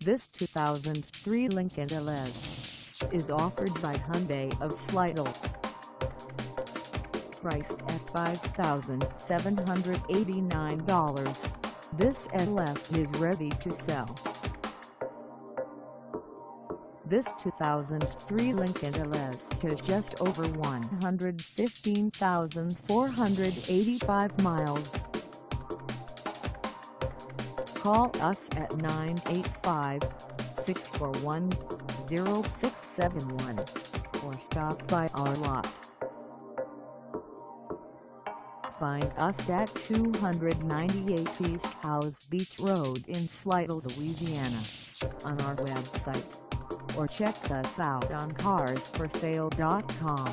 This 2003 Lincoln LS is offered by Hyundai of Slidell. Priced at $5,789, this LS is ready to sell. This 2003 Lincoln LS has just over 115,485 miles. Call us at 985-641-0671 or stop by our lot. Find us at 298 East Howze Beach Road in Slidell, Louisiana, on our website, or check us out on carsforsale.com.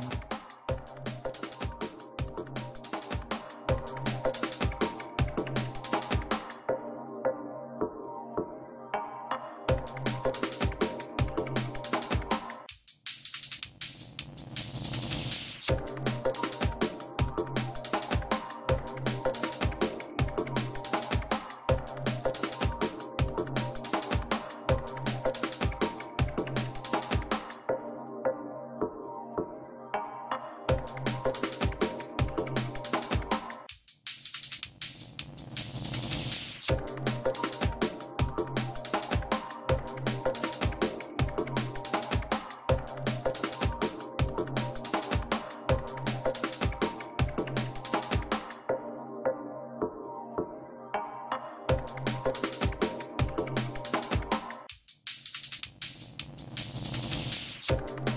You